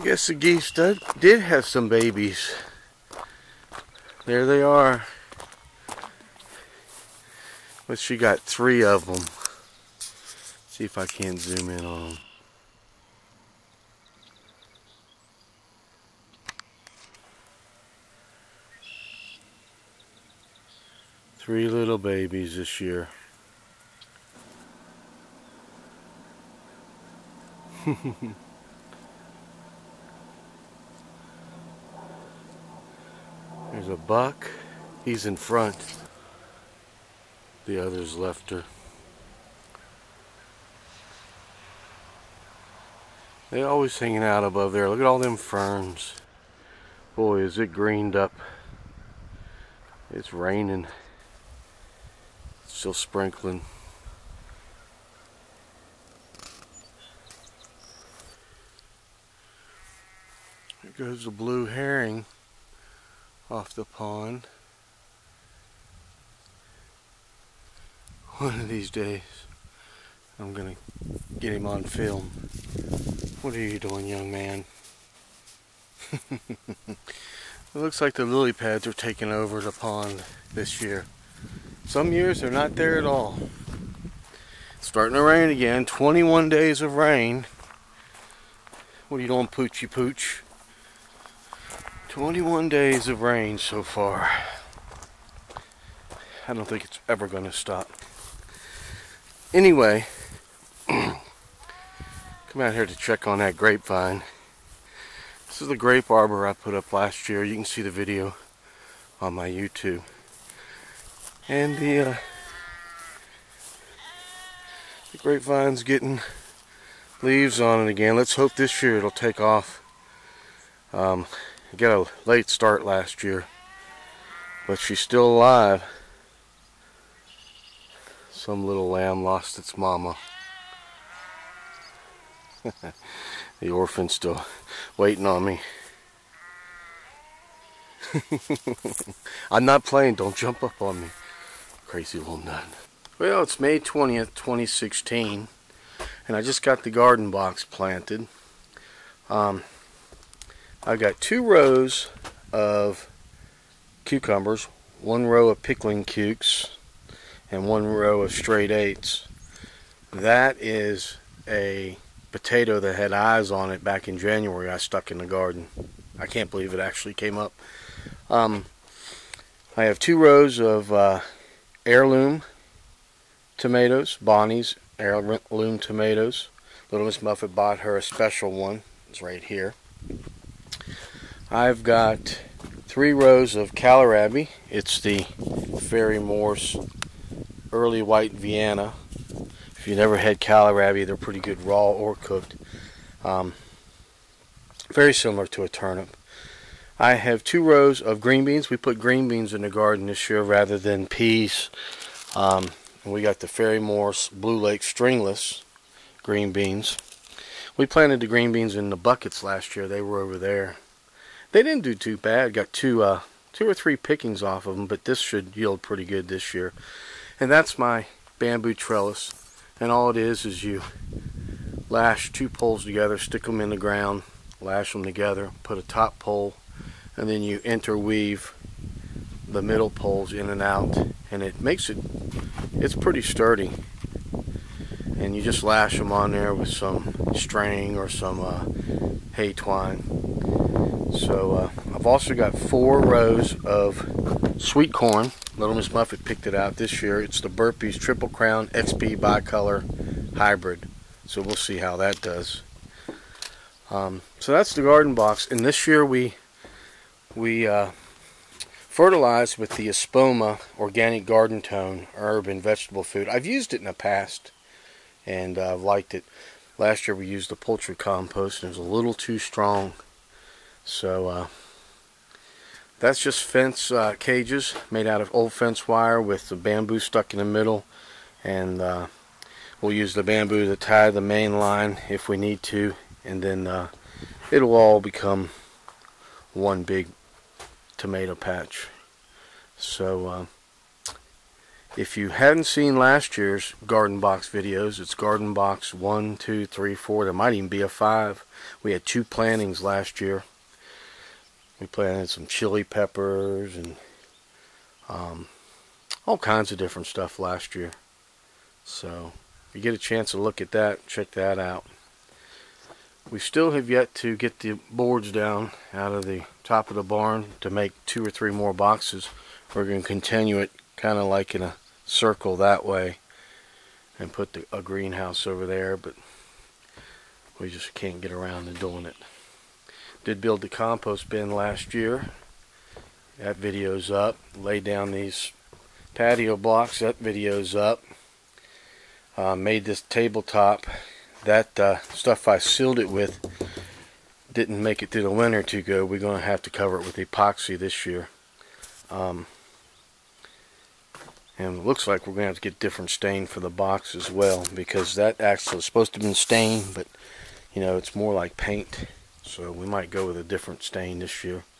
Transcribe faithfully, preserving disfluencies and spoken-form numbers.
I guess the geese did, did have some babies. There they are. But she got three of them. See if I can't zoom in on them. Three little babies this year. There's a buck. He's in front. The others left her. They always hanging out above there. Look at all them ferns. Boy, is it greened up. It's raining. It's still sprinkling. There goes the blue herring off the pond. One of these days I'm gonna get him on film. What are you doing, young man? It looks like the lily pads are taking over the pond this year. Some years they're not there at all. It's starting to rain again. twenty-one days of rain. What are you doing, Poochie Pooch? twenty-one days of rain so far. I don't think it's ever going to stop. Anyway, come out here to check on that grapevine. This is the grape arbor I put up last year. You can see the video on my YouTube. And the, uh, the grapevine's getting leaves on it again. Let's hope this year it'll take off. Um, I got a late start last year, but she's still alive. Some little lamb lost its mama. The orphan's still waiting on me. I'm not playing, don't jump up on me. Crazy little nut. Well, it's May twentieth, twenty sixteen, and I just got the garden box planted. Um, I got two rows of cucumbers, one row of pickling cukes, and one row of straight eights. That is a potato that had eyes on it back in January. I stuck in the garden. I can't believe it actually came up. Um, I have two rows of uh, heirloom tomatoes, Bonnie's heirloom tomatoes. Little Miss Muffet bought her a special one. It's right here. I've got three rows of kohlrabi. It's the Fairy Morse Early White Vienna. If you never had kohlrabi, they're pretty good raw or cooked. Um, very similar to a turnip. I have two rows of green beans. We put green beans in the garden this year rather than peas. Um, and we got the Fairy Morse Blue Lake Stringless green beans. We planted the green beans in the buckets last year. They were over there. They didn't do too bad. Got two, uh, two or three pickings off of them, but this should yield pretty good this year. And that's my bamboo trellis. And all it is is you lash two poles together, stick them in the ground, lash them together, put a top pole, and then you interweave the middle poles in and out, and it makes it, it's pretty sturdy. And you just lash them on there with some string or some uh, hay twine. So uh, I've also got four rows of sweet corn. Little Miss Muffet picked it out this year. It's the Burpees Triple Crown X P Bicolor Hybrid. So we'll see how that does. Um, so that's the garden box. And this year we we uh, fertilized with the Espoma Organic Garden Tone herb and vegetable food. I've used it in the past, and I've uh, liked it. Last year we used the poultry compost, and it was a little too strong. So uh, that's just fence uh, cages made out of old fence wire with the bamboo stuck in the middle, and uh, we'll use the bamboo to tie the main line if we need to, and then uh, it'll all become one big tomato patch. So uh, If you hadn't seen last year's garden box videos, it's garden box one, two, three, four. There might even be a five. We had two plantings last year. We planted some chili peppers and um, all kinds of different stuff last year. So if you get a chance to look at that, check that out. We still have yet to get the boards down out of the top of the barn to make two or three more boxes. We're going to continue it kind of like in a circle that way and put the, a greenhouse over there, but we just can't get around to doing it. Did build the compost bin last year. That video's up. Laid down these patio blocks. That video's up. Uh, made this tabletop. That uh, stuff I sealed it with didn't make it through the winter too good. We're going to have to cover it with epoxy this year. Um, and it looks like we're going to have to get different stain for the box as well, because that actually is supposed to have been stained, but you know, it's more like paint. So we might go with a different stain this year.